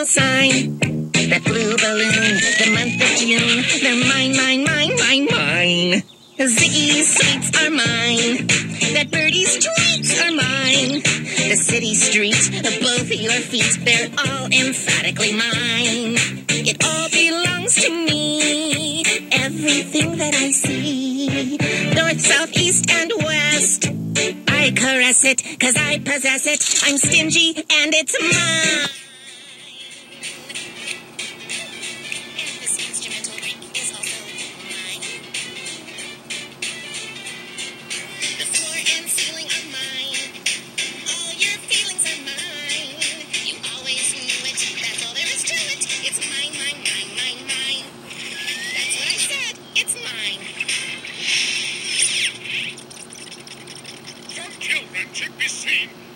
sign, that blue balloon, the month of June, they're mine, mine, mine, mine, mine. Ziggy's sweets are mine, that birdie's tweets are mine. The city streets, both your feet, they're all emphatically mine. It all belongs to me, everything that I see. North, south, east, and west, I caress it, 'cause I possess it. I'm stingy, and it's mine. And this instrumental ring is also mine. The floor and ceiling are mine. All your feelings are mine. You always knew it, that's all there is to it. It's mine, mine, mine, mine, mine. That's what I said, it's mine. Your children should be seen